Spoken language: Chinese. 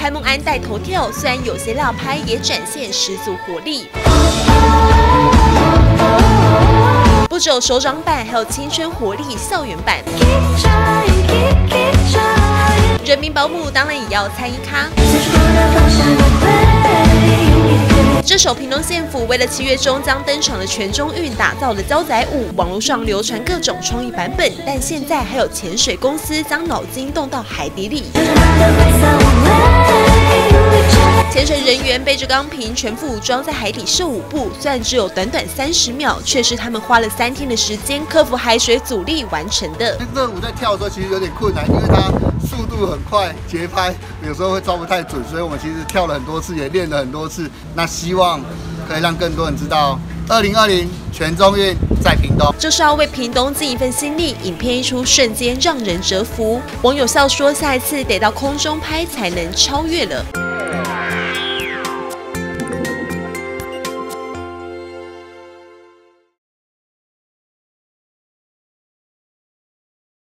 潘孟安带头跳，虽然有些落拍，也展现十足活力。不只有手掌版，还有青春活力校园版。人民保姆当然也要参一咖。这首屏东县府为了7月中将登场的全中运打造的骄仔舞，网络上流传各种创意版本，但现在还有潜水公司将脑筋动到海底里。潜水人员背着钢瓶，全副武装在海底射舞步，虽然只有短短30秒，却是他们花了3天的时间克服海水阻力完成的。 这个舞在跳的时候其实有点困难，因为它速度很快，节拍有时候会抓不太准，所以我们其实跳了很多次，也练了很多次。那希望可以让更多人知道，2020全中运在屏东， 就是要为屏东尽一份心力。影片一出，瞬间让人折服。网友笑说，下一次得到空中拍才能超越了。